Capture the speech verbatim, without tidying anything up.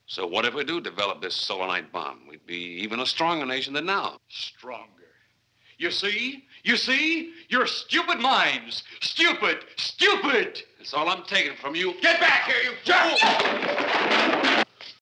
So what if we do develop this solanite bomb? We'd be even a stronger nation than now. Stronger. You see? You see? You're stupid minds. Stupid! Stupid! That's all I'm taking from you. Get back here, you fool!